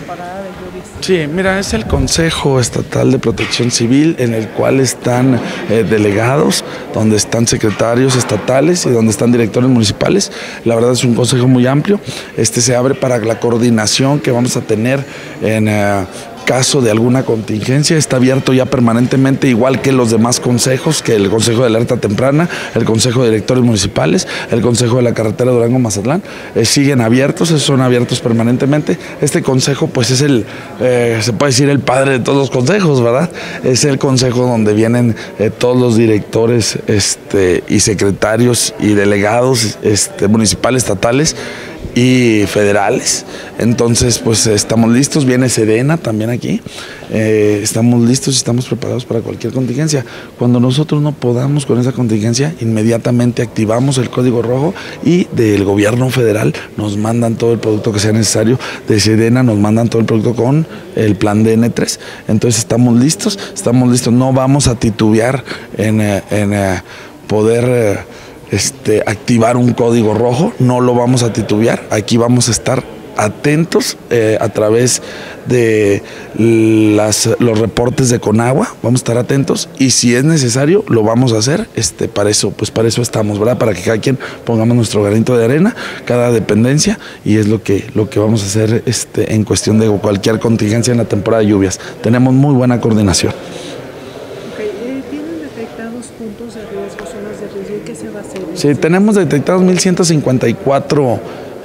temporada de lluvias? Sí, mira, es el Consejo Estatal de Protección Civil, en el cual están delegados, donde están secretarios estatales y donde están directores municipales. La verdad es un consejo muy amplio. Se abre para la coordinación que vamos a tener en caso de alguna contingencia. Está abierto ya permanentemente, igual que los demás consejos, que el Consejo de Alerta Temprana, el Consejo de Directores Municipales, el Consejo de la Carretera Durango-Mazatlán, siguen abiertos, son abiertos permanentemente. Este consejo pues es se puede decir el padre de todos los consejos, ¿verdad? Es el consejo donde vienen todos los directores y secretarios y delegados municipales, estatales y federales. Entonces pues estamos listos, viene Sedena también aquí, estamos listos y estamos preparados para cualquier contingencia. Cuando nosotros no podamos con esa contingencia, inmediatamente activamos el código rojo y del gobierno federal nos mandan todo el producto que sea necesario, de Sedena nos mandan todo el producto con el plan DN3. Entonces estamos listos, no vamos a titubear en poder activar un código rojo, no lo vamos a titubear. Aquí vamos a estar atentos a través de los reportes de Conagua, vamos a estar atentos y si es necesario lo vamos a hacer. Para eso estamos, ¿verdad? Para que cada quien pongamos nuestro granito de arena, cada dependencia, y es lo que vamos a hacer en cuestión de cualquier contingencia en la temporada de lluvias. Tenemos muy buena coordinación. ¿Tienen detectados puntos de riesgo, zonas de riesgo, y qué se va a hacer? Sí, tenemos detectados 1154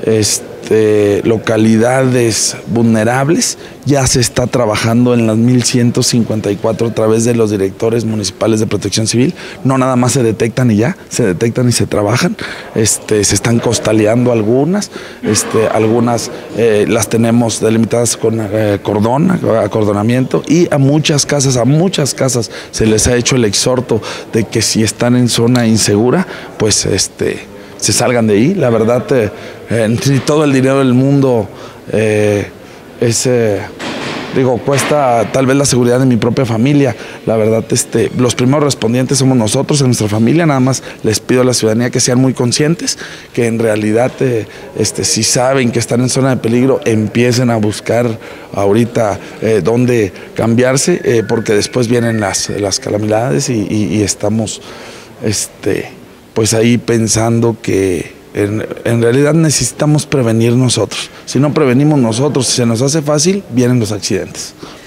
localidades vulnerables. Ya se está trabajando en las 1154 a través de los directores municipales de Protección Civil. No nada más se detectan y ya, se detectan y se trabajan. Se están costaleando algunas, algunas las tenemos delimitadas con acordonamiento, y a muchas casas se les ha hecho el exhorto de que si están en zona insegura, pues se salgan de ahí. La verdad, ni todo el dinero del mundo cuesta tal vez la seguridad de mi propia familia. La verdad, los primeros respondientes somos nosotros, en nuestra familia. Nada más les pido a la ciudadanía que sean muy conscientes, que en realidad, si saben que están en zona de peligro, empiecen a buscar ahorita dónde cambiarse, porque después vienen las calamidades y estamos, pues ahí pensando que en realidad necesitamos prevenir nosotros. Si no prevenimos nosotros, si se nos hace fácil, vienen los accidentes.